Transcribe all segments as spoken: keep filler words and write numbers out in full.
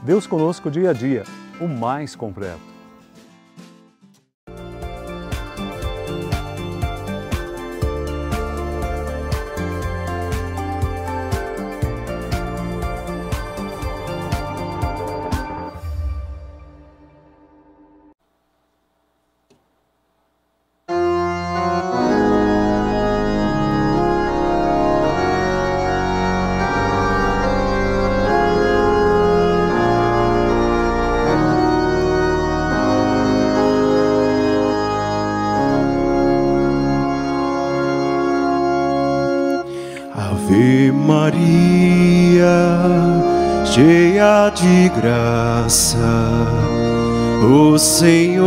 Deus conosco dia a dia, o mais completo. Ave Maria, cheia de graça, o Senhor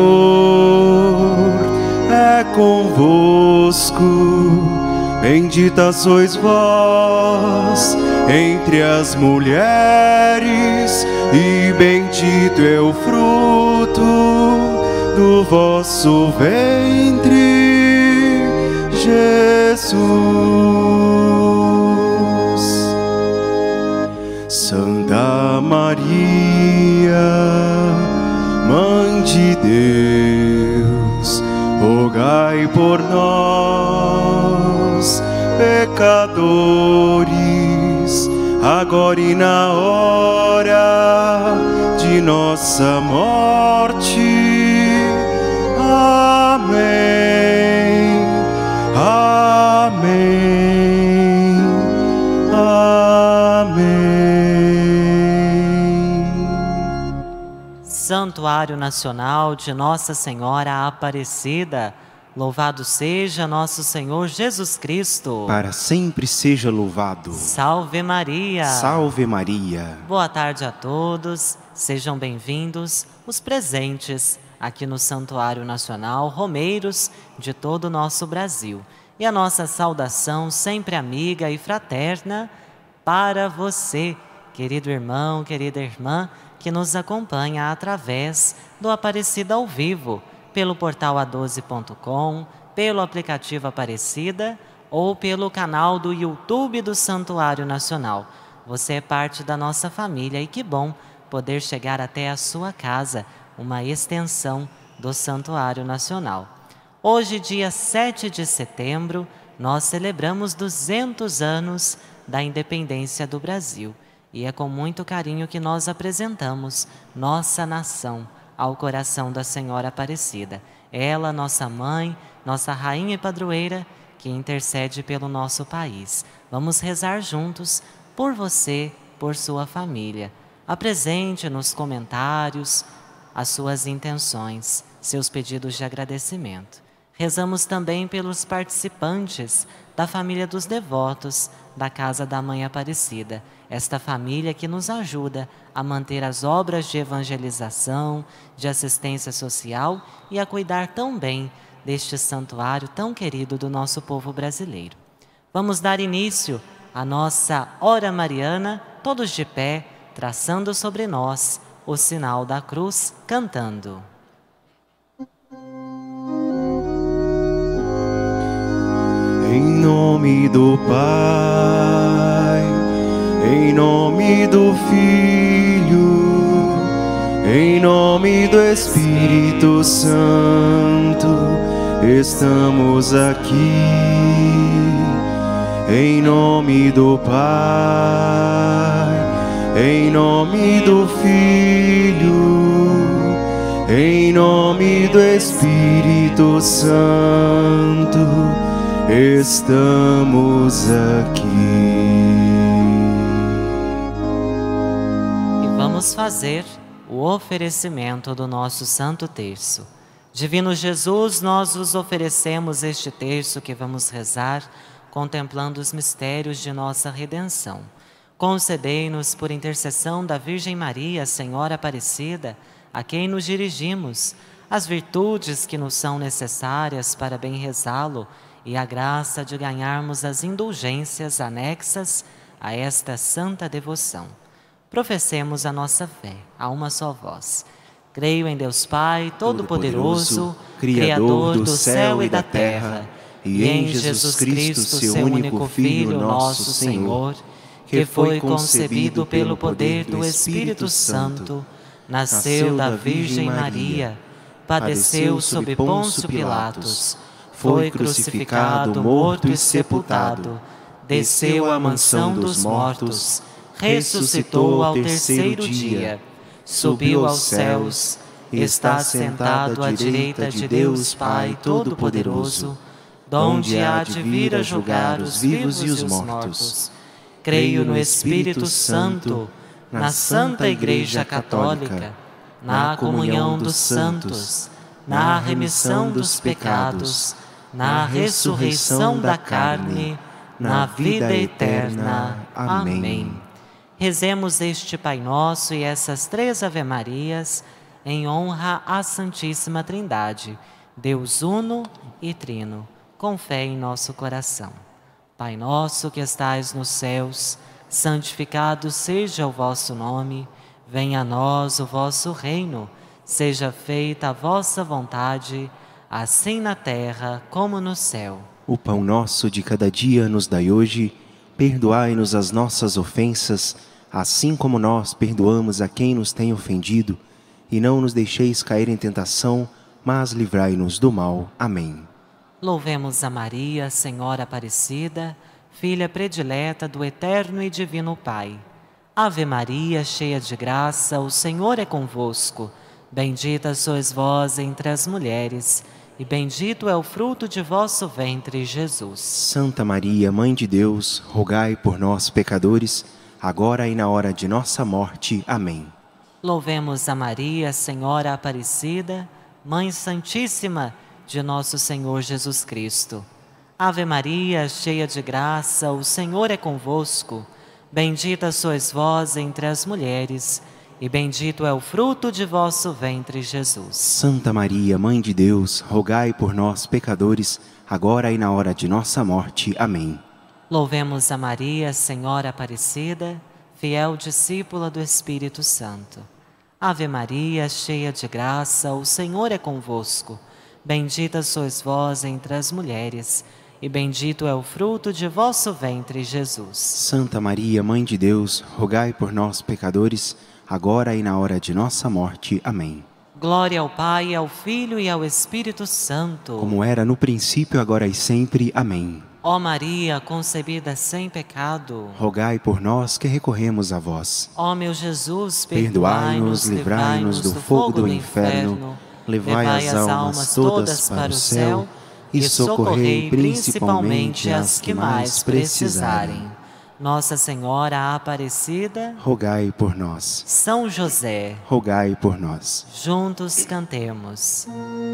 é convosco. Bendita sois vós entre as mulheres, e bendito é o fruto do vosso ventre, Jesus. Santa Maria, Mãe de Deus, rogai por nós, pecadores, agora e na hora de nossa morte. Amém. Amém. Amém. Santuário Nacional de Nossa Senhora Aparecida, louvado seja nosso Senhor Jesus Cristo. Para sempre seja louvado. Salve Maria. Salve Maria. Boa tarde a todos, sejam bem-vindos os presentes aqui no Santuário Nacional, romeiros de todo o nosso Brasil. E a nossa saudação sempre amiga e fraterna para você, querido irmão, querida irmã, que nos acompanha através do Aparecida ao Vivo, pelo portal a doze ponto com, pelo aplicativo Aparecida ou pelo canal do YouTube do Santuário Nacional. Você é parte da nossa família e que bom poder chegar até a sua casa, uma extensão do Santuário Nacional. Hoje, dia sete de setembro, nós celebramos duzentos anos da independência do Brasil. E é com muito carinho que nós apresentamos nossa nação ao coração da Senhora Aparecida. Ela, nossa mãe, nossa rainha e padroeira, que intercede pelo nosso país. Vamos rezar juntos por você, por sua família. Apresente nos comentários as suas intenções, seus pedidos de agradecimento. Rezamos também pelos participantes da família dos devotos da Casa da Mãe Aparecida, esta família que nos ajuda a manter as obras de evangelização, de assistência social e a cuidar tão bem deste santuário tão querido do nosso povo brasileiro. Vamos dar início à nossa Hora Mariana, todos de pé, traçando sobre nós o sinal da cruz, cantando. Em nome do Pai, em nome do Filho, em nome do Espírito Santo, estamos aqui. Em nome do Pai, em nome do Filho, em nome do Espírito Santo, estamos aqui. E vamos fazer o oferecimento do nosso Santo Terço. Divino Jesus, nós vos oferecemos este terço que vamos rezar, contemplando os mistérios de nossa redenção. Concedei-nos, por intercessão da Virgem Maria, Senhora Aparecida, a quem nos dirigimos, as virtudes que nos são necessárias para bem rezá-lo, e a graça de ganharmos as indulgências anexas a esta santa devoção. Professemos a nossa fé, a uma só voz. Creio em Deus Pai, Todo-Poderoso, Criador do céu e da terra, e em Jesus Cristo, seu único Filho, nosso Senhor, que foi concebido pelo poder do Espírito Santo, nasceu da Virgem Maria, padeceu sob Pôncio Pilatos, foi crucificado, morto e sepultado, desceu à mansão dos mortos, ressuscitou ao terceiro dia, subiu aos céus, está sentado à direita de Deus Pai Todo-Poderoso, donde há de vir a julgar os vivos e os mortos. Creio no Espírito Santo, na Santa Igreja Católica, na comunhão dos santos, na remissão dos pecados, na ressurreição da carne, na vida eterna. Amém. Rezemos este Pai Nosso e essas três Ave-Marias em honra à Santíssima Trindade, Deus Uno e Trino, com fé em nosso coração. Pai nosso que estais nos céus, santificado seja o vosso nome, venha a nós o vosso reino, seja feita a vossa vontade, assim na terra como no céu. O pão nosso de cada dia nos dai hoje, perdoai-nos as nossas ofensas, assim como nós perdoamos a quem nos tem ofendido, e não nos deixeis cair em tentação, mas livrai-nos do mal. Amém. Louvemos a Maria, Senhora Aparecida, filha predileta do eterno e divino Pai. Ave Maria, cheia de graça, o Senhor é convosco. Bendita sois vós entre as mulheres, e bendito é o fruto de vosso ventre, Jesus. Santa Maria, Mãe de Deus, rogai por nós, pecadores, agora e na hora de nossa morte. Amém. Louvemos a Maria, Senhora Aparecida, Mãe Santíssima de nosso Senhor Jesus Cristo. Ave Maria, cheia de graça, o Senhor é convosco. Bendita sois vós entre as mulheres, e bendito é o fruto de vosso ventre, Jesus. Santa Maria, Mãe de Deus, rogai por nós, pecadores, agora e na hora de nossa morte. Amém. Louvemos a Maria, Senhora Aparecida, fiel discípula do Espírito Santo. Ave Maria, cheia de graça, o Senhor é convosco. Bendita sois vós entre as mulheres, e bendito é o fruto de vosso ventre, Jesus. Santa Maria, Mãe de Deus, rogai por nós, pecadores, agora e na hora de nossa morte. Amém. Glória ao Pai, ao Filho e ao Espírito Santo. Como era no princípio, agora e sempre. Amém. Ó Maria, concebida sem pecado, rogai por nós que recorremos a vós. Ó meu Jesus, perdoai-nos, livrai-nos do fogo do inferno, levai as almas todas para o céu e socorrei principalmente as que mais precisarem. Nossa Senhora Aparecida, rogai por nós. São José, rogai por nós. Juntos cantemos.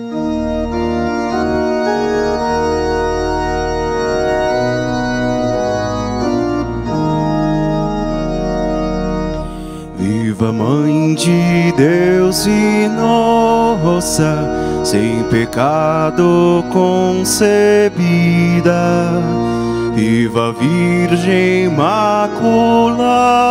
Viva Mãe de Deus e nossa, sem pecado concebida, viva Virgem Imaculada,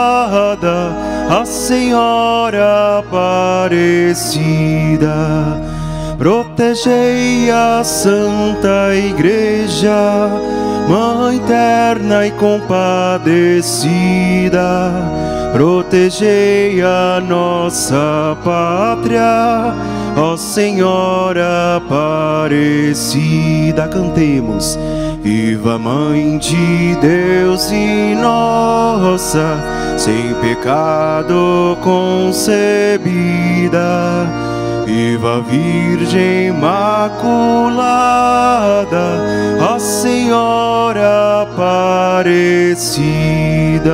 a Senhora Aparecida. Protegei a Santa Igreja, Mãe terna e compadecida. Protegei a nossa pátria, ó Senhora Aparecida. Cantemos. Viva Mãe de Deus e nossa, sem pecado concebida. Viva Virgem Imaculada, ó Senhora Aparecida.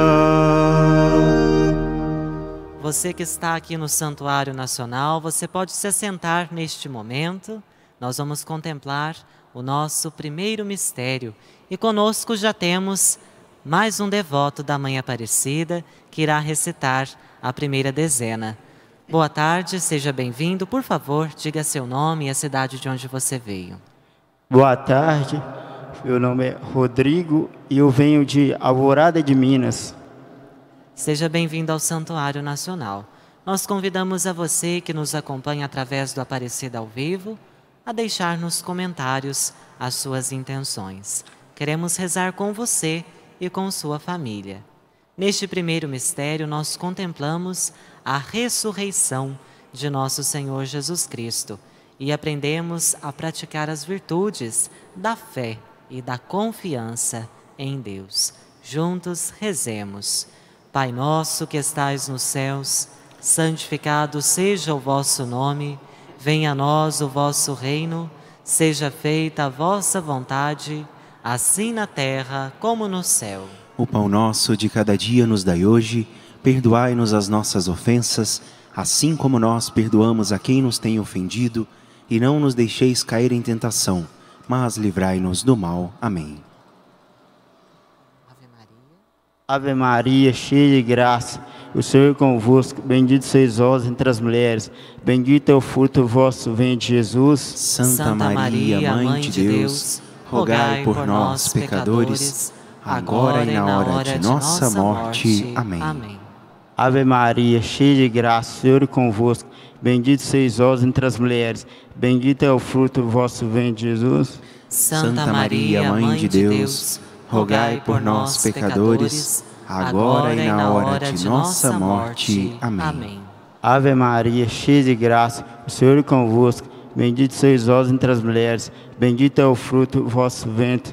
Você que está aqui no Santuário Nacional, você pode se assentar neste momento. Nós vamos contemplar o nosso primeiro mistério. E conosco já temos mais um devoto da Mãe Aparecida que irá recitar a primeira dezena. Boa tarde, seja bem-vindo. Por favor, diga seu nome e a cidade de onde você veio. Boa tarde, meu nome é Rodrigo e eu venho de Alvorada de Minas. Seja bem-vindo ao Santuário Nacional. Nós convidamos a você que nos acompanha através do Aparecida ao Vivo a deixar nos comentários as suas intenções. Queremos rezar com você e com sua família. Neste primeiro mistério, nós contemplamos a ressurreição de nosso Senhor Jesus Cristo e aprendemos a praticar as virtudes da fé e da confiança em Deus. Juntos rezemos. Pai nosso que estais nos céus, santificado seja o vosso nome, venha a nós o vosso reino, seja feita a vossa vontade, assim na terra como no céu. O pão nosso de cada dia nos dai hoje, perdoai-nos as nossas ofensas, assim como nós perdoamos a quem nos tem ofendido, e não nos deixeis cair em tentação, mas livrai-nos do mal. Amém. Ave Maria. Ave Maria, cheia de graça, o Senhor é convosco, bendito sois vós entre as mulheres, bendito é o fruto do vosso ventre, Jesus. Santa, Santa Maria, Maria, Mãe de Deus, rogai por nós, pecadores, agora e na hora de nossa morte. Amém. Amém. Ave Maria, cheia de graça, o Senhor é convosco, bendito sois vós entre as mulheres, bendito é o fruto do vosso ventre, Jesus. Santa Maria, Mãe de Deus, rogai por nós, pecadores, agora e na hora de nossa morte. Amém. Ave Maria, cheia de graça, o Senhor é convosco, bendito sois vós entre as mulheres, bendito é o fruto do vosso ventre,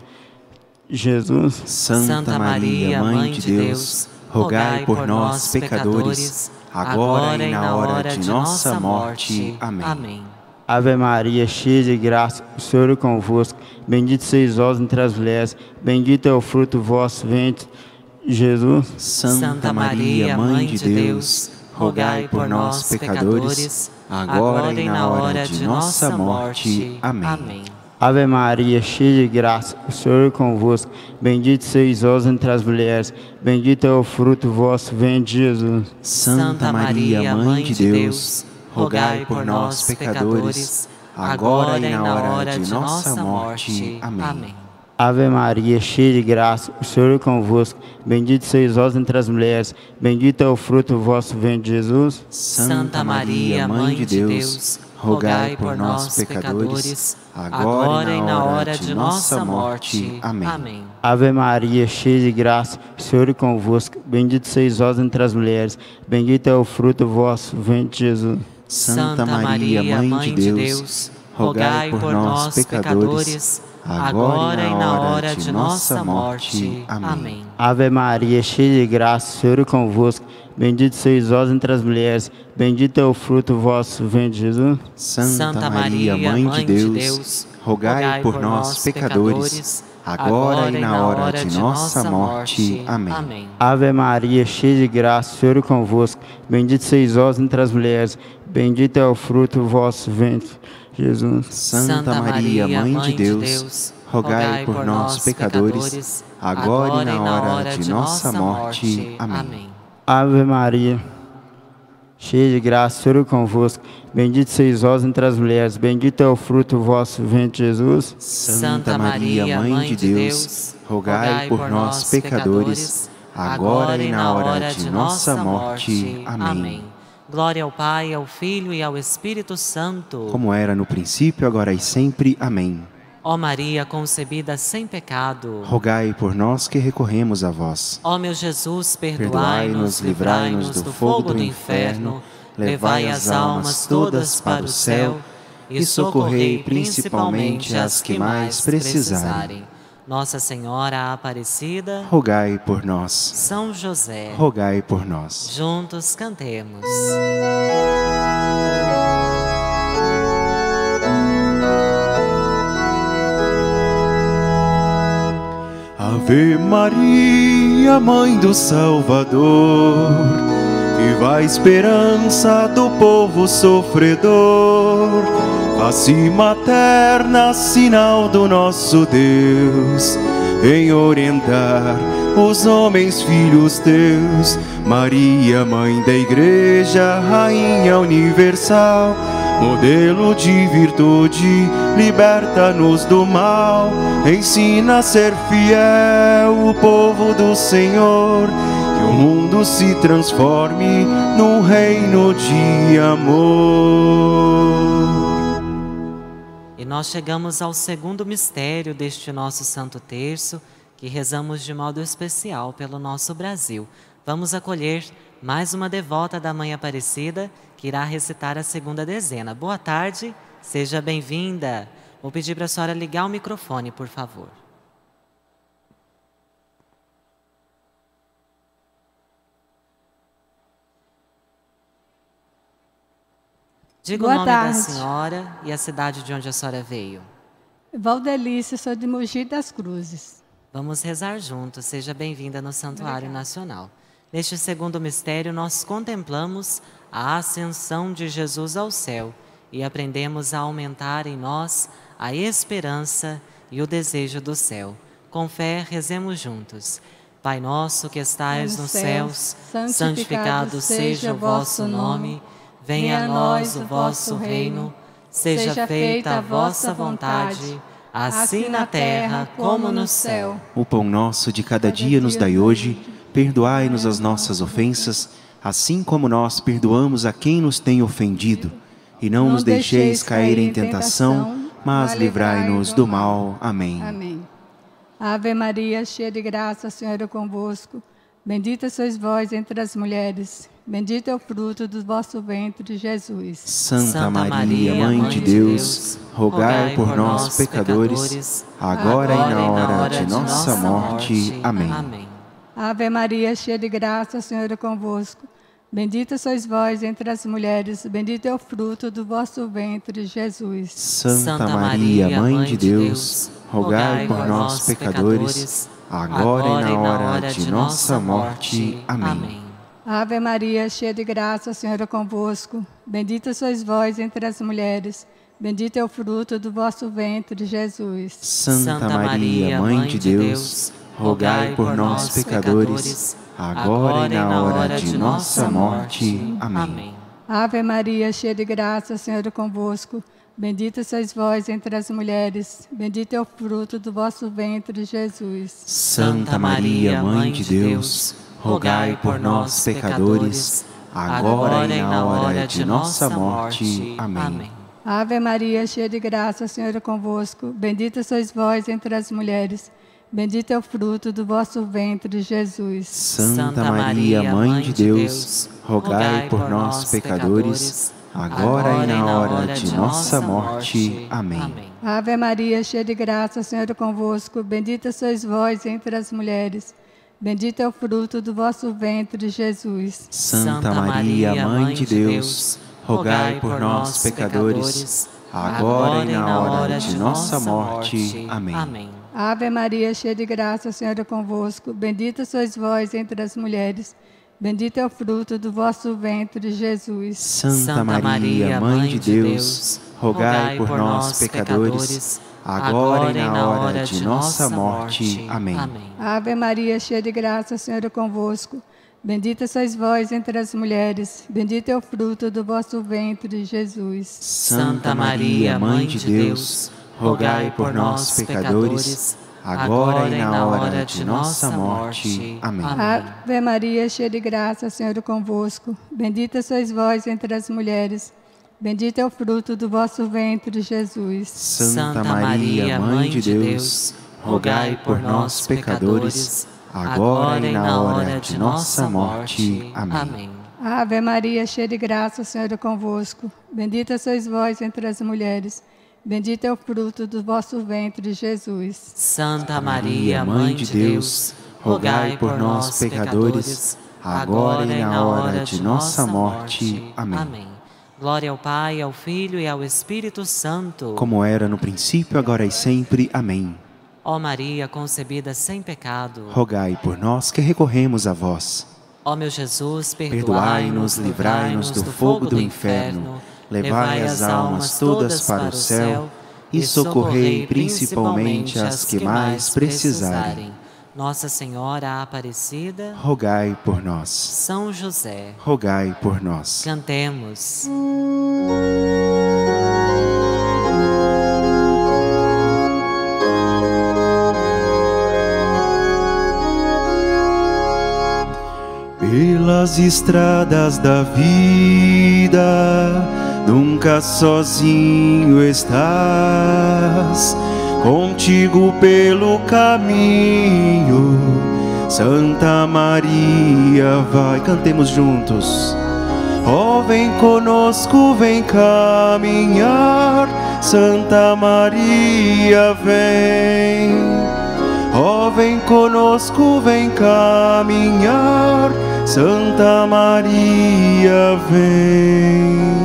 Jesus. Santa Maria, Mãe de Deus, rogai por nós, pecadores, agora e na hora de nossa morte. Amém. Ave Maria, cheia de graça, o Senhor é convosco, bendito sois vós entre as mulheres, bendito é o fruto do vosso ventre, Jesus. Santa Maria, Mãe de Deus, rogai por nós, pecadores, agora e na hora de nossa morte. Amém. Ave Maria, cheia de graça, o Senhor é convosco, bendito sois vós entre as mulheres, bendito é o fruto do vosso ventre, Jesus. Santa Maria, Mãe de Deus, rogai por nós, pecadores, agora e na hora de nossa morte. Amém. Ave Maria, cheia de graça, o Senhor é convosco, bendito sois vós entre as mulheres, bendito é o fruto do vosso ventre, Jesus. Santa Maria, Mãe de Deus, rogai por nós, pecadores, agora e na hora de nossa morte. Amém. Ave Maria, cheia de graça, o Senhor é convosco, bendito sois vós entre as mulheres, bendito é o fruto do vosso ventre, Jesus. Santa Maria, Mãe de Deus, rogai por nós, pecadores, agora e na hora de nossa morte. Amém. Ave Maria, cheia de graça, o Senhor é convosco, bendito sois vós entre as mulheres, bendito é o fruto do vosso ventre, Jesus. Santa Maria, Mãe de Deus, rogai por nós, pecadores, agora e na hora de nossa morte. Amém. Ave Maria, cheia de graça, o Senhor é convosco, bendito sois vós entre as mulheres, bendito é o fruto do vosso ventre, Jesus. Santa Maria, Mãe de Deus, rogai por nós, pecadores, agora e na hora de nossa morte. Amém. Ave Maria, cheia de graça, o Senhor é convosco, bendito sois vós entre as mulheres, bendito é o fruto do vosso ventre, Jesus. Santa Maria, Mãe de Deus, rogai por nós, pecadores, agora e na hora de nossa morte. Amém. Glória ao Pai, ao Filho e ao Espírito Santo. Como era no princípio, agora e sempre. Amém. Ó Maria concebida sem pecado, rogai por nós que recorremos a vós. Ó meu Jesus, perdoai-nos, livrai-nos do fogo do inferno, levai as almas todas para o céu e socorrei principalmente as que mais precisarem. Nossa Senhora Aparecida, rogai por nós. São José, rogai por nós. Juntos cantemos. Ave Maria, Mãe do Salvador, viva a esperança do povo sofredor, face materna, sinal do nosso Deus, em orientar os homens filhos teus. Maria, Mãe da Igreja, Rainha universal, modelo de virtude, liberta-nos do mal, ensina a ser fiel o povo do Senhor, que o mundo se transforme num reino de amor. E nós chegamos ao segundo mistério deste nosso Santo Terço, que rezamos de modo especial pelo nosso Brasil. Vamos acolher mais uma devota da Mãe Aparecida que irá recitar a segunda dezena. Boa tarde, seja bem-vinda. Vou pedir para a senhora ligar o microfone, por favor. Diga Boa o nome tarde. da senhora e a cidade de onde a senhora veio. Valdelice, sou de Mogi das Cruzes. Vamos rezar juntos. Seja bem-vinda no Santuário Nacional. Neste segundo mistério, nós contemplamos a ascensão de Jesus ao céu e aprendemos a aumentar em nós a esperança e o desejo do céu. Com fé, rezemos juntos. Pai nosso que estais nos céus, santificado seja o vosso nome. Venha a nós o vosso reino. Seja feita a vossa vontade, assim na terra como no céu. O pão nosso de cada dia nos dai hoje. Perdoai-nos as nossas ofensas, assim como nós perdoamos a quem nos tem ofendido. E não nos deixeis cair em tentação, mas livrai-nos do mal. Amém. Amém. Ave Maria, cheia de graça, o Senhor é convosco. Bendita sois vós entre as mulheres. Bendito é o fruto do vosso ventre, Jesus. Santa Maria, Mãe de Deus, rogai por nós, pecadores, agora e na hora de nossa morte. Amém. Ave Maria, cheia de graça, o Senhor é convosco. Bendita sois vós entre as mulheres, bendito é o fruto do vosso ventre, Jesus. Santa Maria, Mãe de Deus, rogai por nós, pecadores, agora e na hora de nossa morte. Amém. Ave Maria, cheia de graça, o Senhor é convosco. Bendita sois vós entre as mulheres, bendito é o fruto do vosso ventre, Jesus. Santa Maria, Mãe de Deus, rogai por nós, pecadores, agora e na hora de nossa morte. Amém. Ave Maria, cheia de graça, o Senhor é convosco. Bendita sois vós entre as mulheres, bendito é o fruto do vosso ventre, Jesus. Santa Maria, Mãe de Deus, rogai por nós, pecadores, agora e na hora de nossa morte. Amém. Ave Maria, cheia de graça, o Senhor é convosco. Bendita sois vós entre as mulheres, bendito é o fruto do vosso ventre, Jesus. Santa Maria, Mãe de Deus, rogai por nós, pecadores, agora e na hora de nossa morte. Amém. Ave Maria, cheia de graça, o Senhor é convosco. Bendita sois vós entre as mulheres, bendito é o fruto do vosso ventre, Jesus. Santa Maria, Mãe de Deus, rogai por nós, pecadores, agora e na hora de nossa morte. Amém. Ave Maria, cheia de graça, o Senhor é convosco. Bendita sois vós entre as mulheres, bendito é o fruto do vosso ventre, Jesus. Santa Maria, Mãe de Deus, rogai por nós, pecadores, agora e na hora de nossa morte. Amém. Ave Maria, cheia de graça, o Senhor é convosco. Bendita sois vós entre as mulheres, bendito é o fruto do vosso ventre, Jesus. Santa Maria, Mãe de Deus, rogai por nós, pecadores, agora e na hora de nossa morte. Amém. Ave Maria, cheia de graça, o Senhor é convosco. Bendita sois vós entre as mulheres, bendito é o fruto do vosso ventre, Jesus. Santa Maria, Mãe de Deus, rogai por nós, pecadores, agora e na hora de nossa morte. Amém. Ave Maria, cheia de graça, o Senhor é convosco. Bendita sois vós entre as mulheres, bendito é o fruto do vosso ventre, Jesus. Santa Maria, Mãe de Deus, rogai por nós, pecadores, agora e na hora de nossa morte. Amém. Glória ao Pai, ao Filho e ao Espírito Santo. Como era no princípio, agora e sempre. Amém. Ó Maria, concebida sem pecado, rogai por nós que recorremos a vós. Ó meu Jesus, perdoai-nos, livrai-nos do fogo do inferno, levai as almas todas para o céu e socorrei principalmente as que mais precisarem. Nossa Senhora Aparecida, rogai por nós. São José, rogai por nós. Cantemos. Pelas estradas da vida, nunca sozinho estás. Contigo pelo caminho, Santa Maria, vai, cantemos juntos. Ó, oh, vem conosco, vem caminhar, Santa Maria, vem. Ó, oh, vem conosco, vem caminhar, Santa Maria, vem.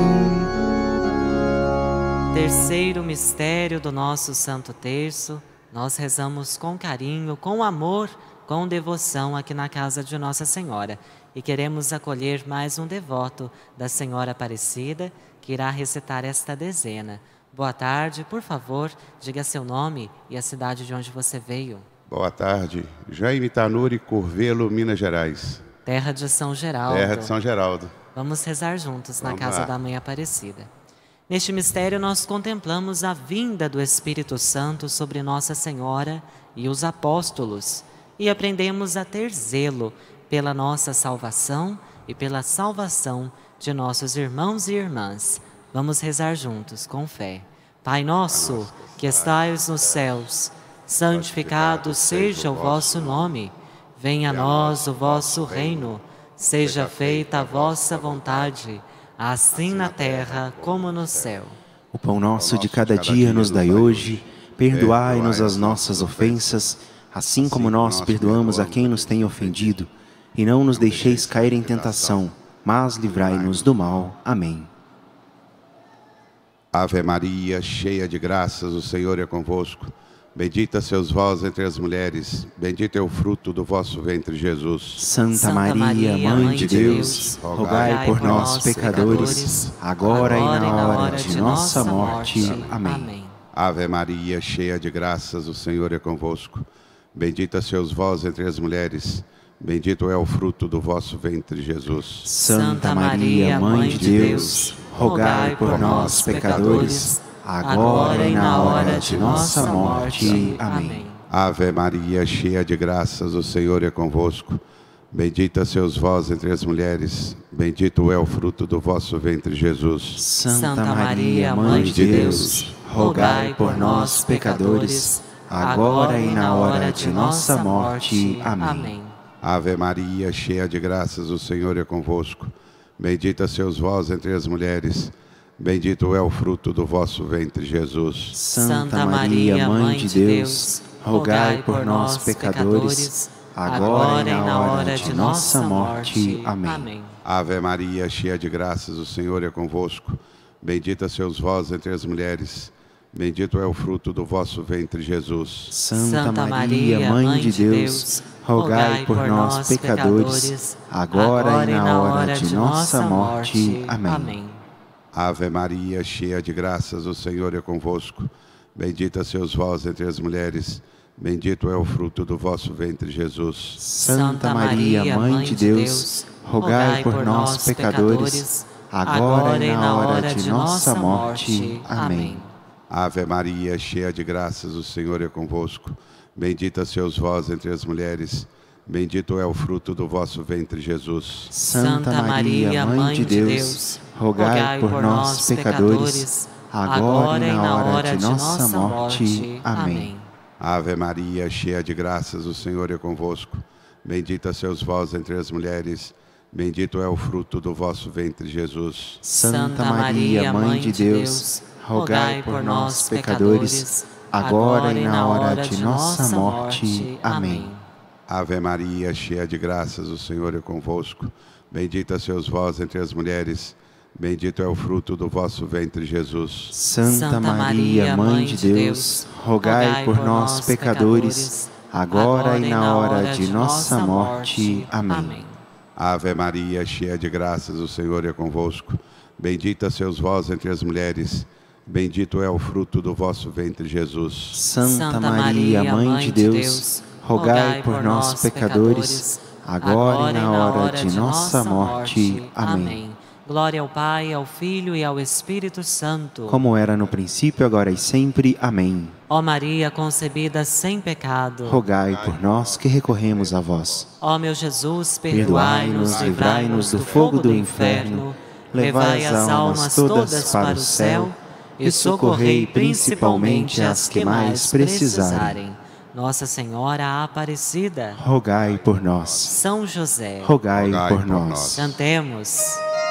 Terceiro mistério do nosso Santo Terço, nós rezamos com carinho, com amor, com devoção aqui na casa de Nossa Senhora. E queremos acolher mais um devoto da Senhora Aparecida, que irá recitar esta dezena. Boa tarde, por favor, diga seu nome e a cidade de onde você veio. Boa tarde, Jaime Tanuri, Curvelo, Minas Gerais. Terra de São Geraldo. Terra de São Geraldo. Vamos rezar juntos Vamos na casa lá. da Mãe Aparecida. Neste mistério nós contemplamos a vinda do Espírito Santo sobre Nossa Senhora e os apóstolos e aprendemos a ter zelo pela nossa salvação e pela salvação de nossos irmãos e irmãs. Vamos rezar juntos, com fé. Pai nosso, que estais nos céus, santificado seja o vosso nome. Venha a nós o vosso reino. Seja feita a vossa vontade, assim na terra como no céu. O pão nosso de cada dia nos dai hoje. Perdoai-nos as nossas ofensas, assim como nós perdoamos a quem nos tem ofendido. E não nos deixeis cair em tentação, mas livrai-nos do mal. Amém. Ave Maria, cheia de graças, o Senhor é convosco. Bendita sois vós entre as mulheres, bendito é o fruto do vosso ventre, Jesus. Santa, Santa Maria, Maria, Mãe de Deus, Deus rogai, rogai por nós, pecadores, pecadores agora, agora e na hora de, de nossa morte. morte. Amém. Amém. Ave Maria, cheia de graças, o Senhor é convosco. Bendita sois vós entre as mulheres, bendito é o fruto do vosso ventre, Jesus. Santa Maria, Mãe de Deus, rogai por nós, pecadores, agora e na hora de nossa morte. Amém. Ave Maria, cheia de graças, o Senhor é convosco. Bendita sois vós entre as mulheres, bendito é o fruto do vosso ventre, Jesus. Santa Maria, Mãe de Deus, rogai por nós, pecadores, agora e na hora de nossa morte. Amém. Ave Maria, cheia de graças, o Senhor é convosco. Bendita sois vós entre as mulheres, bendito é o fruto do vosso ventre, Jesus. Santa Maria, Mãe de Deus, rogai por nós, pecadores, agora e na hora de nossa morte. Amém. Ave Maria, cheia de graças, o Senhor é convosco. Bendita sois vós entre as mulheres, bendito é o fruto do vosso ventre, Jesus. Santa Maria, Mãe de Deus, rogai por nós, pecadores, agora e na hora de nossa morte. Amém. Ave Maria, cheia de graças, o Senhor é convosco. Bendita sois vós entre as mulheres, bendito é o fruto do vosso ventre, Jesus. Santa Maria, Mãe de Deus, rogai por nós, pecadores, agora e na hora de nossa morte. Amém. Ave Maria, cheia de graças, o Senhor é convosco. Bendita sois vós entre as mulheres, bendito é o fruto do vosso ventre, Jesus. Santa Maria, Mãe de Deus, rogai por nós, pecadores, agora e na hora de nossa morte. Amém. Ave Maria, cheia de graças, o Senhor é convosco. Bendita sois vós entre as mulheres, bendito é o fruto do vosso ventre, Jesus. Santa Maria, Mãe de Deus, rogai por nós, pecadores, agora e na hora de nossa morte. Amém. Ave Maria, cheia de graças, o Senhor é convosco. Bendita sois vós entre as mulheres, bendito é o fruto do vosso ventre, Jesus. Santa Maria, Mãe de Deus, rogai por nós, pecadores, agora e na hora de nossa morte. Amém. Ave Maria, cheia de graças, o Senhor é convosco. Bendita sois vós entre as mulheres, bendito é o fruto do vosso ventre, Jesus. Santa Maria, Mãe de Deus, rogai por nós, pecadores, agora e na hora de nossa morte. Amém. Glória ao Pai, ao Filho e ao Espírito Santo. Como era no princípio, agora e sempre. Amém. Ó Maria concebida sem pecado, rogai por nós que recorremos a vós. Ó meu Jesus, perdoai-nos, livrai-nos do fogo do inferno, levai as almas todas para o céu e socorrei principalmente as que mais precisarem. Nossa Senhora Aparecida, rogai por nós. São José, Rogai, Rogai por por nós. nós. cantemos.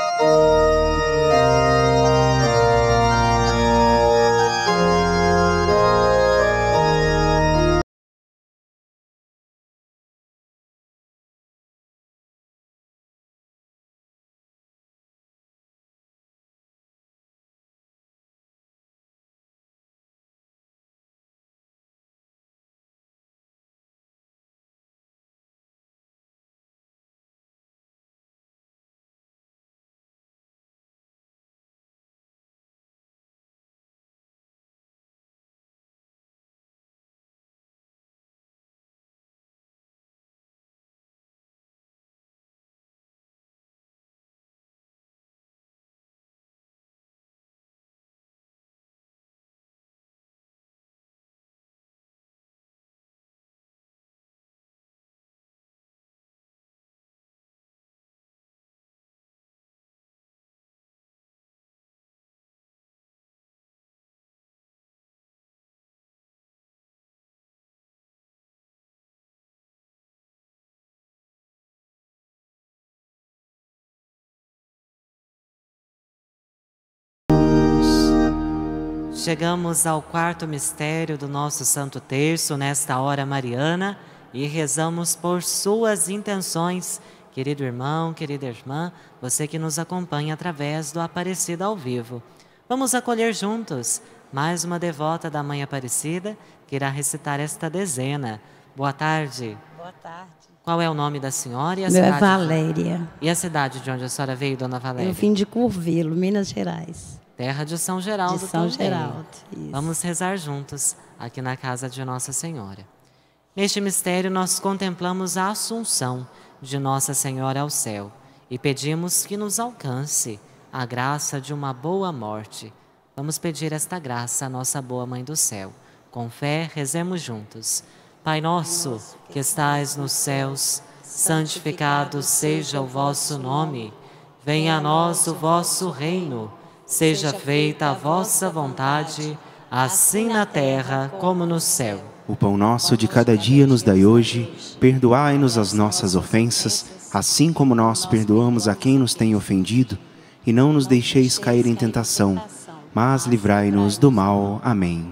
Chegamos ao quarto mistério do nosso Santo Terço, nesta hora mariana, e rezamos por suas intenções. Querido irmão, querida irmã, você que nos acompanha através do Aparecida ao vivo. Vamos acolher juntos mais uma devota da Mãe Aparecida, que irá recitar esta dezena. Boa tarde. Boa tarde. Qual é o nome da senhora e a Meu cidade? é Valéria. De... E a cidade de onde a senhora veio, dona Valéria? Eu vim de Curvelo, Minas Gerais. Terra de São Geraldo. De São também. Geraldo, isso. Vamos rezar juntos aqui na casa de Nossa Senhora. Neste mistério nós contemplamos a Assunção de Nossa Senhora ao céu e pedimos que nos alcance a graça de uma boa morte. Vamos pedir esta graça à nossa boa Mãe do céu. Com fé, rezemos juntos. Pai nosso, que estais nos céus, santificado seja o vosso nome. Venha a nós o vosso reino. Seja feita a vossa vontade, assim na terra como no céu. O pão nosso de cada dia nos dai hoje. Perdoai-nos as nossas ofensas, assim como nós perdoamos a quem nos tem ofendido. E não nos deixeis cair em tentação, mas livrai-nos do mal. Amém.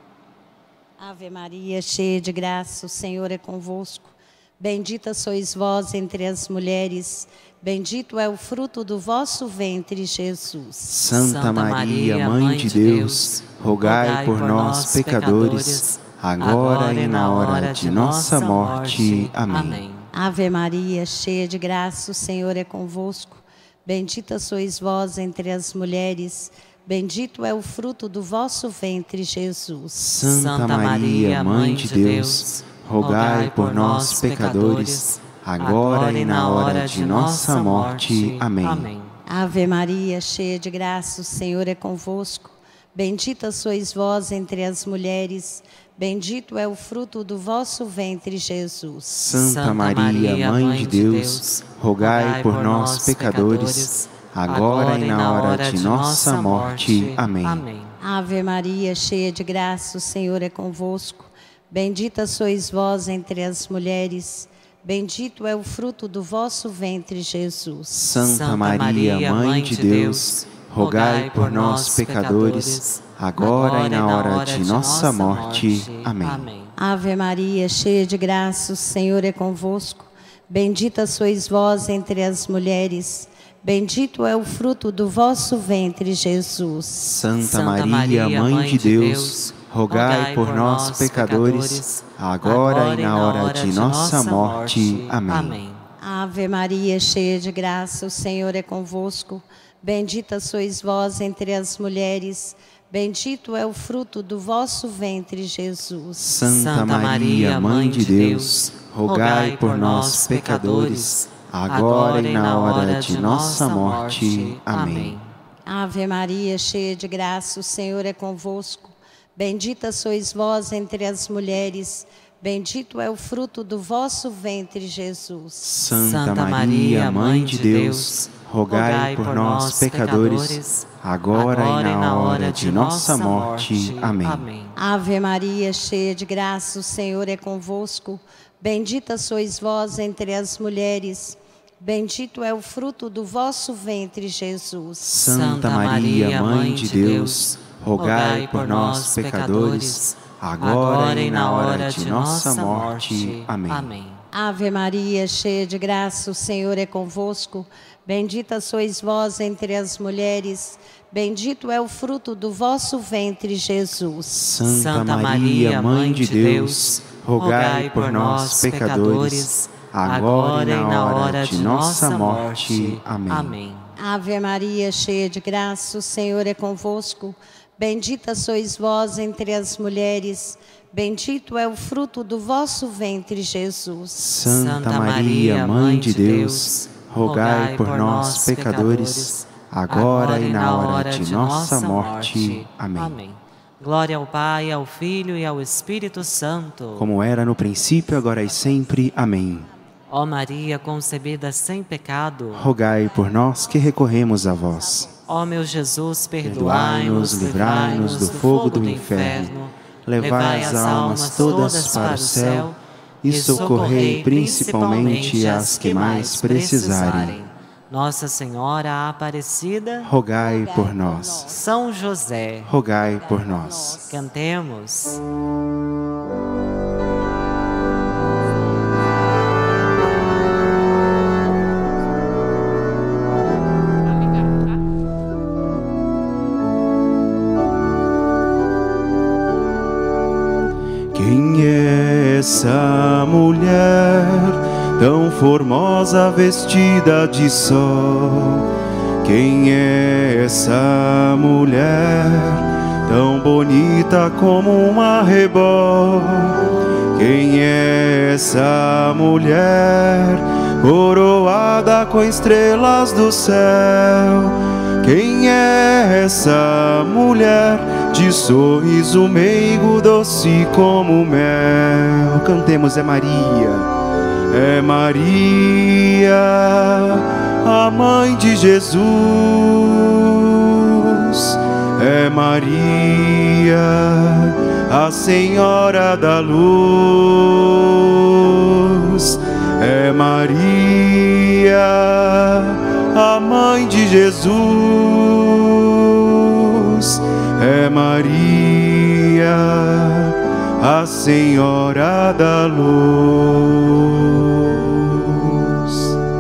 Ave Maria, cheia de graça, o Senhor é convosco. Bendita sois vós entre as mulheres, bendito é o fruto do vosso ventre, Jesus. Santa Maria, Mãe de Deus, rogai por nós, pecadores, agora e na hora de nossa morte. Amém. Ave Maria, cheia de graça, o Senhor é convosco. Bendita sois vós entre as mulheres, bendito é o fruto do vosso ventre, Jesus. Santa Maria, Mãe de Deus, rogai por nós, pecadores, agora e na hora de nossa morte. Amém. Ave Maria, cheia de graça, o Senhor é convosco. Bendita sois vós entre as mulheres, bendito é o fruto do vosso ventre, Jesus. Santa Maria, Mãe de Deus, rogai por nós, pecadores, agora e na hora de nossa morte. Amém. Ave Maria, cheia de graça, o Senhor é convosco. Bendita sois vós entre as mulheres, bendito é o fruto do vosso ventre, Jesus. Santa Maria, Mãe de Deus, rogai por nós, pecadores, agora e na hora de nossa morte. Amém. Ave Maria, cheia de graça, o Senhor é convosco. Bendita sois vós entre as mulheres, bendito é o fruto do vosso ventre, Jesus. Santa Maria, Mãe de Deus, rogai por nós, pecadores, agora e na hora de nossa morte. Amém. Ave Maria, cheia de graça, o Senhor é convosco. Bendita sois vós entre as mulheres, bendito é o fruto do vosso ventre, Jesus. Santa Maria, Mãe de Deus, rogai por nós, pecadores, agora e na hora de nossa morte. Amém. Ave Maria, cheia de graça, o Senhor é convosco. Bendita sois vós entre as mulheres, Bendito é o fruto do vosso ventre, Jesus. Santa Maria, Mãe de Deus, rogai por nós, pecadores, agora e na hora de nossa morte. Amém. Ave Maria, cheia de graça, o Senhor é convosco. Bendita sois vós entre as mulheres. Bendito é o fruto do vosso ventre, Jesus. Santa Maria, Mãe de Deus, rogai por nós, pecadores, agora e na hora de nossa morte. Amém. Ave Maria, cheia de graça, o Senhor é convosco. Bendita sois vós entre as mulheres. Bendito é o fruto do vosso ventre, Jesus. Santa Maria, Mãe de Deus, rogai por nós, pecadores, agora e na hora de nossa morte. Amém. Ave Maria, cheia de graça, o Senhor é convosco. Bendita sois vós entre as mulheres. Bendito é o fruto do vosso ventre, Jesus. Santa Maria, Mãe de Deus, rogai por nós, pecadores, agora e na hora de nossa morte. Amém. Glória ao Pai, ao Filho e ao Espírito Santo. Como era no princípio, agora e sempre. Amém. Ó Maria, concebida sem pecado, rogai por nós que recorremos a vós. Ó meu Jesus, perdoai-nos, perdoai-nos, livrai-nos do fogo do inferno, levai as almas todas para o céu e socorrei principalmente as que mais precisarem. Nossa Senhora Aparecida, rogai por nós. São José, rogai por nós. Cantemos. Quem é essa mulher tão formosa, vestida de sol? Quem é essa mulher tão bonita como uma rebol? Quem é essa mulher coroada com estrelas do céu? Quem é essa mulher de sorriso meigo, doce como mel? Cantemos, é Maria, é Maria, a mãe de Jesus. É Maria, a Senhora da Luz. É Maria, a mãe de Jesus. É Maria, a Senhora da Luz.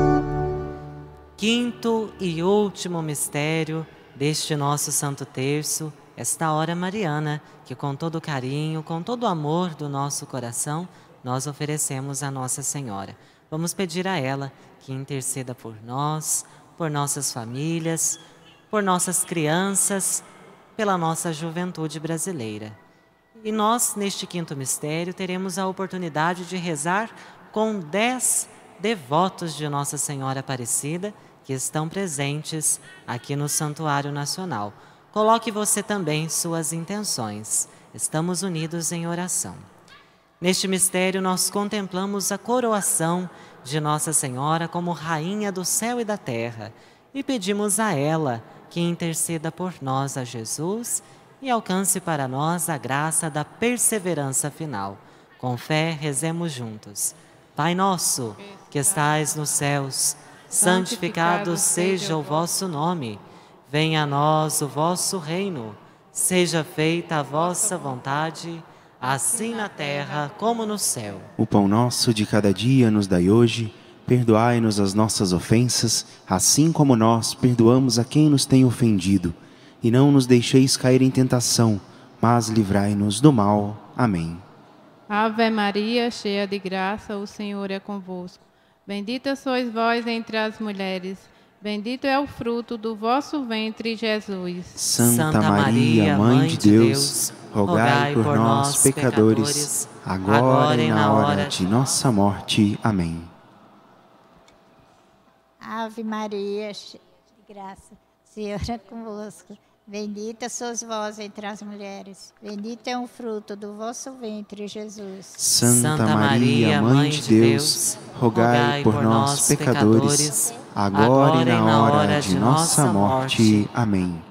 Quinto e último mistério deste nosso Santo Terço, esta hora mariana, que com todo carinho, com todo o amor do nosso coração, nós oferecemos a Nossa Senhora. Vamos pedir a ela que interceda por nós, por nossas famílias, por nossas crianças, pela nossa juventude brasileira. E nós, neste quinto mistério, teremos a oportunidade de rezar com dez devotos de Nossa Senhora Aparecida que estão presentes aqui no Santuário Nacional. Coloque você também suas intenções. Estamos unidos em oração. Neste mistério, nós contemplamos a coroação de Nossa Senhora como Rainha do céu e da terra e pedimos a ela que interceda por nós a Jesus e alcance para nós a graça da perseverança final. Com fé, rezemos juntos. Pai nosso, que estais nos céus, santificado seja o vosso nome. Venha a nós o vosso reino. Seja feita a vossa vontade, assim na terra como no céu. O pão nosso de cada dia nos dai hoje. Perdoai-nos as nossas ofensas, assim como nós perdoamos a quem nos tem ofendido. E não nos deixeis cair em tentação, mas livrai-nos do mal. Amém. Ave Maria, cheia de graça, o Senhor é convosco. Bendita sois vós entre as mulheres. Bendito é o fruto do vosso ventre, Jesus. Santa Maria, Mãe de Deus, rogai por nós, pecadores, agora e na hora de nossa morte. Amém. Ave Maria, cheia de graça, o Senhor é convosco. Bendita sois vós entre as mulheres, bendito é o fruto do vosso ventre, Jesus. Santa Maria, Mãe de Deus, rogai por nós, pecadores, agora e na hora de nossa morte. Amém.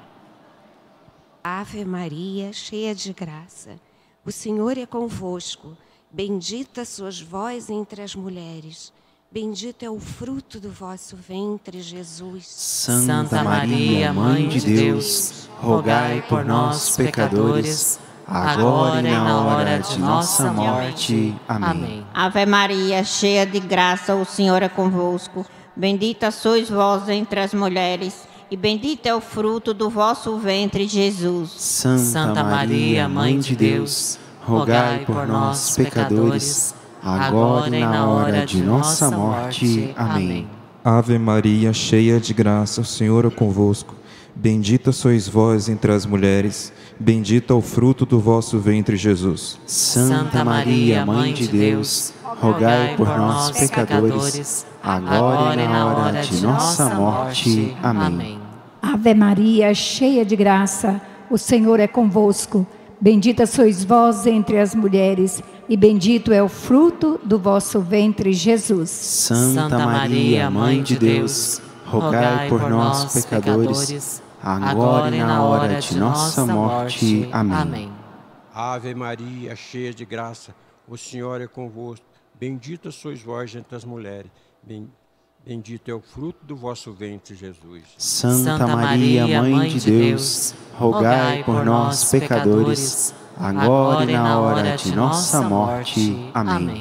Ave Maria, cheia de graça, o Senhor é convosco. Bendita sois vós entre as mulheres, bendito é o fruto do vosso ventre, Jesus. Santa Maria, Mãe de Deus, rogai por nós, pecadores, agora e na hora de nossa morte. Amém. Ave Maria, cheia de graça, o Senhor é convosco. Bendita sois vós entre as mulheres, e bendito é o fruto do vosso ventre, Jesus. Santa Maria, Mãe de Deus, rogai por nós, pecadores, agora e na hora de nossa morte. Amém. Ave Maria, cheia de graça, o Senhor é convosco. Bendita sois vós entre as mulheres, bendito é o fruto do vosso ventre, Jesus. Santa Maria, Mãe de Deus, rogai por nós, pecadores, agora e na hora de nossa morte. Amém. Ave Maria, cheia de graça, o Senhor é convosco. Bendita sois vós entre as mulheres, e bendito é o fruto do vosso ventre, Jesus. Santa Maria, Mãe de Deus, rogai por nós, pecadores, agora e na hora de nossa morte. Amém. Ave Maria, cheia de graça, o Senhor é convosco. Bendita sois vós entre as mulheres, bendito é o fruto do vosso ventre, Jesus. Santa Maria, Mãe de Deus, rogai por nós, pecadores, agora e na hora de nossa morte. Amém.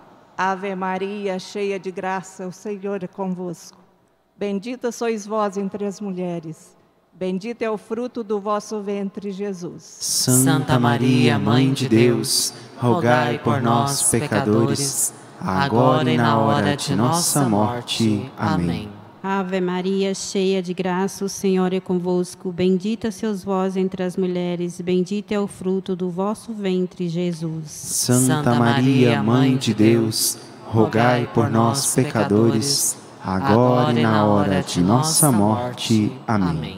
Ave Maria, cheia de graça, o Senhor é convosco. Bendita sois vós entre as mulheres, bendito é o fruto do vosso ventre, Jesus. Santa Maria, Mãe de Deus, rogai por nós, pecadores, agora e na hora de nossa morte. Amém. Ave Maria, cheia de graça, o Senhor é convosco. Bendita sois vós entre as mulheres, bendito é o fruto do vosso ventre, Jesus. Santa Maria, Mãe de Deus, rogai por nós, pecadores, agora e na hora de nossa morte. Amém.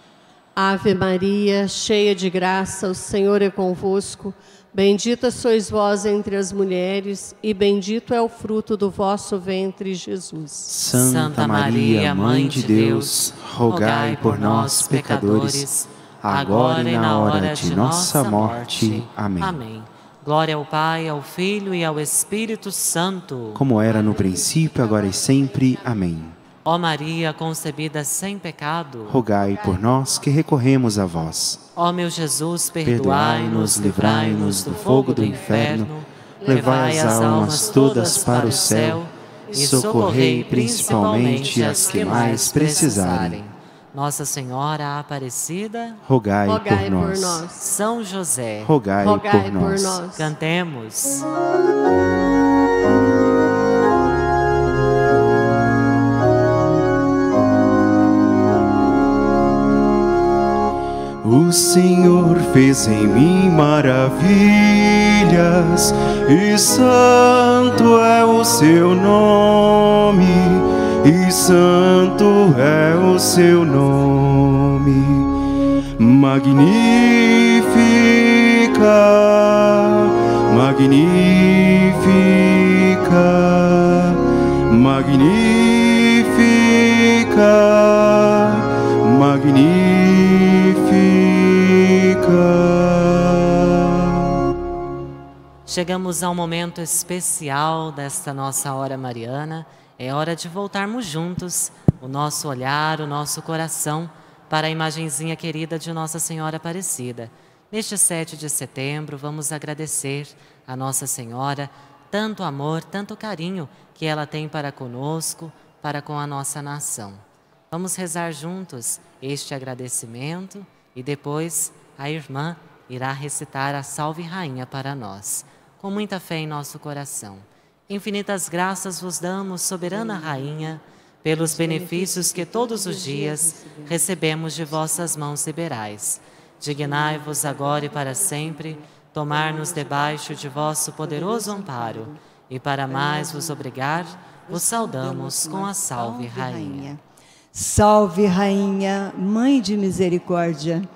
Ave Maria, cheia de graça, o Senhor é convosco. Bendita sois vós entre as mulheres, e bendito é o fruto do vosso ventre, Jesus. Santa Maria, Mãe de Deus, rogai por nós, pecadores, agora e na hora de nossa morte. Amém. Amém. Glória ao Pai, ao Filho e ao Espírito Santo. Como era no princípio, agora e sempre. Amém. Ó Maria, concebida sem pecado, rogai por nós que recorremos a vós. Ó meu Jesus, perdoai-nos, livrai-nos do fogo do inferno, levai as almas todas para o céu e socorrei principalmente as que mais precisarem. Nossa Senhora Aparecida, rogai, rogai por, nós. por nós. São José, rogai, rogai por, por nós. nós. Cantemos. O Senhor fez em mim maravilhas, e santo é o seu nome, e santo é o seu nome. Magnífica, magnífica, magnífica, magnífica. Chegamos a um momento especial desta nossa hora mariana. É hora de voltarmos juntos o nosso olhar, o nosso coração para a imagenzinha querida de Nossa Senhora Aparecida. Neste sete de setembro, vamos agradecer a Nossa Senhora tanto amor, tanto carinho que ela tem para conosco, para com a nossa nação. Vamos rezar juntos este agradecimento e depois a irmã irá recitar a Salve Rainha para nós. Com muita fé em nosso coração. Infinitas graças vos damos, soberana Rainha, pelos benefícios que todos os dias recebemos de vossas mãos liberais. Dignai-vos agora e para sempre tomar-nos debaixo de vosso poderoso amparo, e para mais vos obrigar, vos saudamos com a Salve Rainha. Salve Rainha, Mãe de Misericórdia,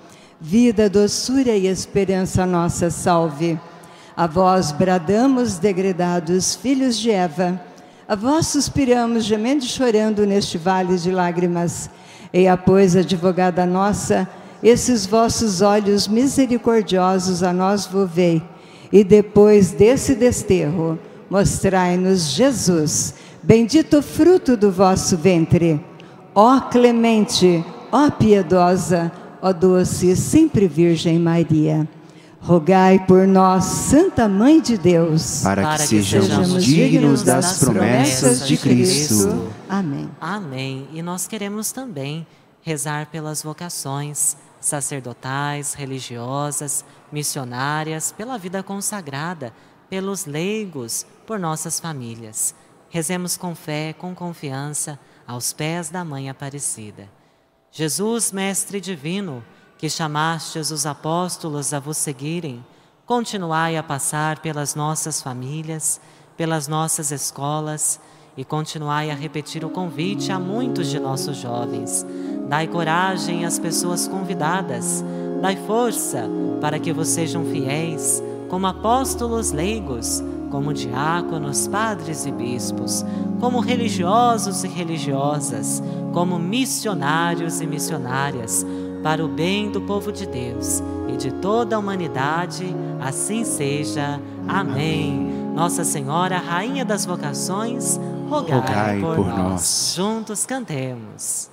vida, doçura e esperança nossa salve. A vós bradamos, degredados filhos de Eva, a vós suspiramos, gemendo e chorando neste vale de lágrimas. Eia, pois, advogada nossa, esses vossos olhos misericordiosos a nós volvei, e depois desse desterro, mostrai-nos Jesus, bendito o fruto do vosso ventre. Ó clemente, ó piedosa, ó doce e sempre Virgem Maria, rogai por nós, Santa Mãe de Deus, para que, para que sejamos, sejamos dignos das, das promessas de Cristo. Cristo. Amém. Amém. E nós queremos também rezar pelas vocações sacerdotais, religiosas, missionárias, pela vida consagrada, pelos leigos, por nossas famílias. Rezemos com fé, com confiança, aos pés da Mãe Aparecida. Jesus, Mestre Divino, que chamastes os apóstolos a vos seguirem, continuai a passar pelas nossas famílias, pelas nossas escolas, e continuai a repetir o convite a muitos de nossos jovens. Dai coragem às pessoas convidadas, dai força para que vos sejam fiéis, como apóstolos leigos, como diáconos, padres e bispos, como religiosos e religiosas, como missionários e missionárias, para o bem do povo de Deus e de toda a humanidade, assim seja. Amém. Nossa Senhora, Rainha das Vocações, rogai, rogai por, por nós. nós. Juntos cantemos.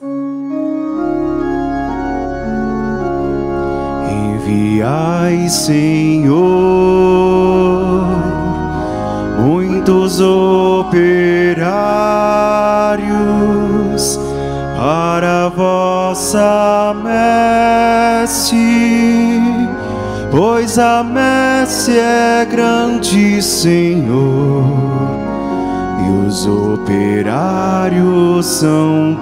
Enviai, Senhor, muitos operários para a vossa messe, pois a messe é grande, Senhor, e os operários são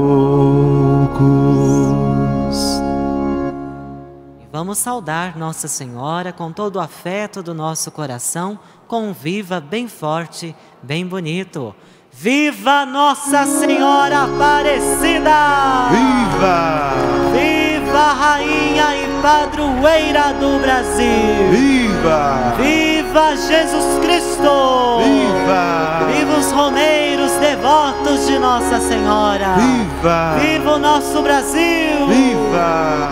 poucos. Vamos saudar Nossa Senhora com todo o afeto do nosso coração, com um viva bem forte, bem bonito. Viva Nossa Senhora Aparecida! Viva! Viva Rainha e Padroeira do Brasil! Viva! Viva Jesus Cristo! Viva! Viva os romeiros devotos de Nossa Senhora! Viva! Viva o nosso Brasil! Viva!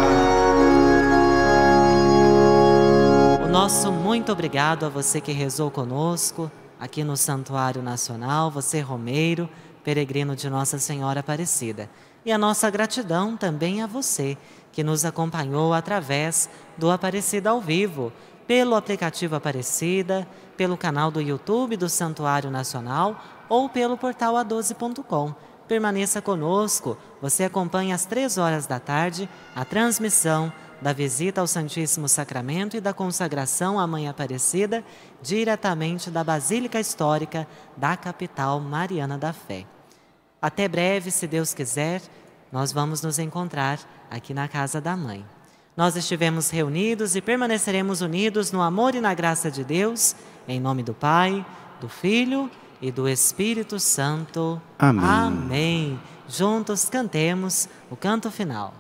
Nosso muito obrigado a você que rezou conosco aqui no Santuário Nacional, você romeiro, peregrino de Nossa Senhora Aparecida. E a nossa gratidão também a você que nos acompanhou através do Aparecida ao Vivo, pelo aplicativo Aparecida, pelo canal do YouTube do Santuário Nacional ou pelo portal a doze ponto com. Permaneça conosco, você acompanha às três horas da tarde a transmissão da visita ao Santíssimo Sacramento e da consagração à Mãe Aparecida, diretamente da Basílica Histórica da capital mariana da fé. Até breve, se Deus quiser, nós vamos nos encontrar aqui na Casa da Mãe. Nós estivemos reunidos e permaneceremos unidos no amor e na graça de Deus, em nome do Pai, do Filho e do Espírito Santo. Amém. Amém. Juntos cantemos o canto final.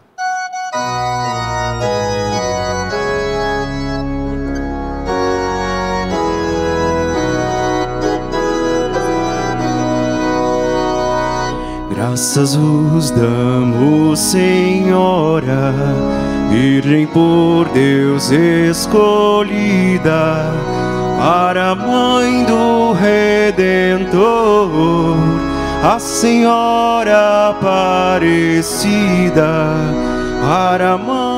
Graças vos damos, Senhora, Virgem por Deus escolhida, para a Mãe do Redentor, a Senhora Aparecida, para a Mãe